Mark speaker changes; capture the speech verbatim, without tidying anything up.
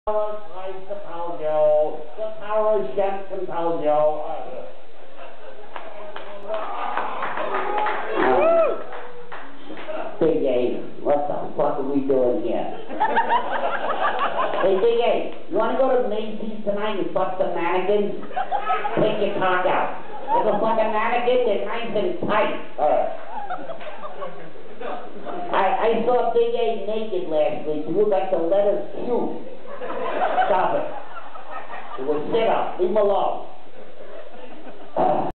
Speaker 1: Power Christ Capaldo, the power Chef Capaldo. Big A, what the fuck are we doing here? Hey, Big A, you want to go to Macy's tonight and fuck some mannequins? Take your cock out. There's a fucking mannequin, they're nice and tight. Uh. I, I saw Big A naked last week. He looked like the letter Q. Stop it. It was sit up. Leave him alone.